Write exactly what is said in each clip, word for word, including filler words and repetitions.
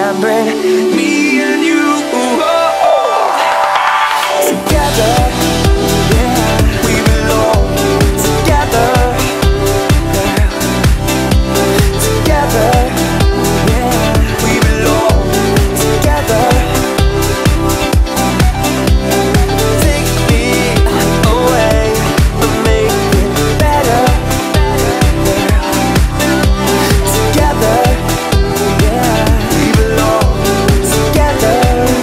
remembering me and you. Together, yeah, we belong. Together, yeah. Together, yeah, we belong. Together, take me away and make it better, yeah. Together, yeah, we belong. Together,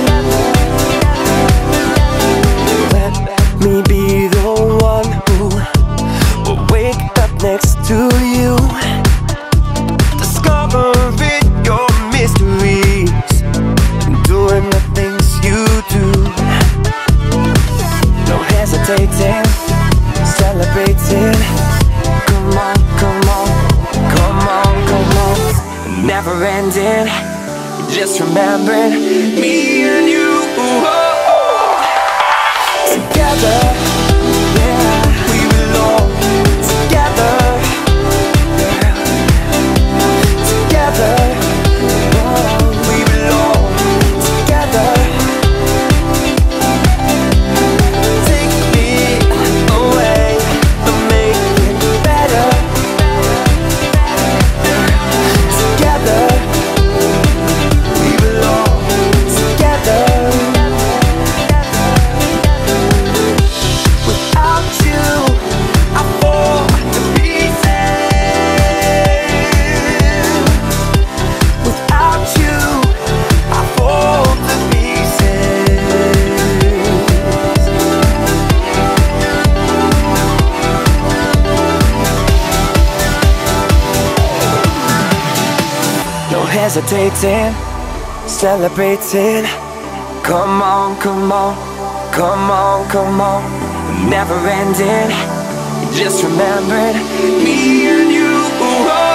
let me be the one who will wake up next to you, discovering your mysteries, doing the things you do. No hesitating, celebrating. Come on, come on, come on, come on. Never ending, just remembering me and you. Together, yeah, we belong. Together, yeah. Together, oh, we belong. Together, take me away and make it better, together, we belong. Together, without you, I fall to pieces. Without you, I fall to pieces. No hesitating, celebrating. Come on, come on, come on, come on. Never ending, just remembering me and you.